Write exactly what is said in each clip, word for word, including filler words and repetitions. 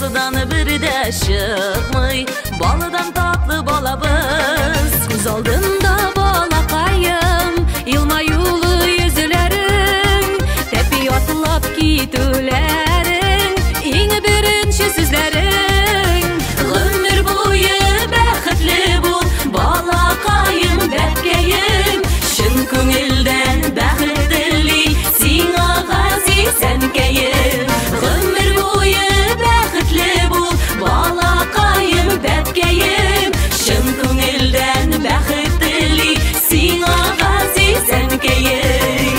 Ağzıdan bir de çıkmay, balıdan tatlı balabız. Göz aldında balakayım, yılmayulu yüzlerin, tepi atlap gitülerin, iğne birinci sizlerin. Ömür boyu bәхетле bul, balakayım bәkkeyim, şın көңелдән бәхет дили, сиңа газиз әнкәйем. Ömür boyu bәхетле bul, balakayım bәkkeyim, şın көңелдән бәхет дили, сиңа газиz әнкәйем.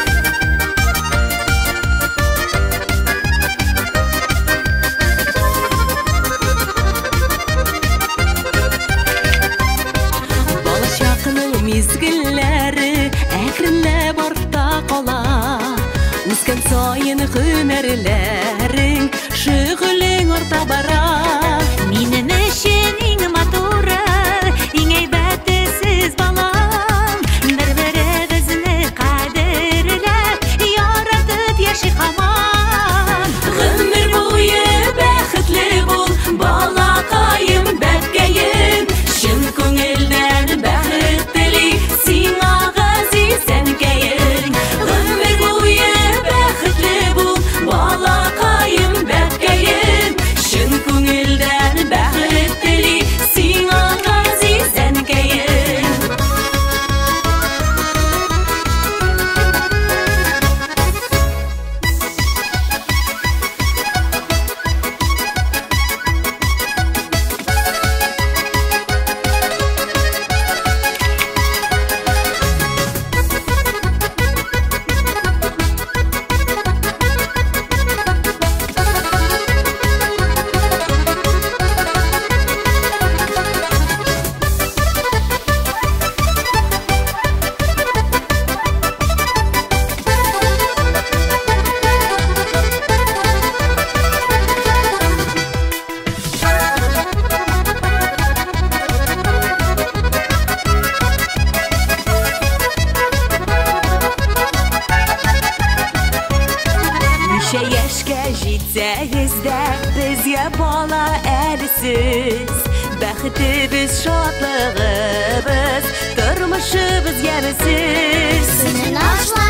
Mizgillari әкренләп артта кала, үскән саен гомерләрең, шөгылең арта бара. Минем өчен иң матуры, иң әйбәте сез балам, бер-беребезне кадерләп, яратып яши һаман. Гомер буе бәхетле бул, балакаем бәккәем, шын күңелдән бәхет сиңа газиз әнкәйем. Ömür boyu бәхетле bul, балакаем бәккәем, шын күңелдән бәхет дили, сиңа газиз әнкәйем. Ничә яшькә җитсәгез дә, безгә бала әле сез. Бәхетебез, шатлыгыбыз, тормышыбыз ямьсез.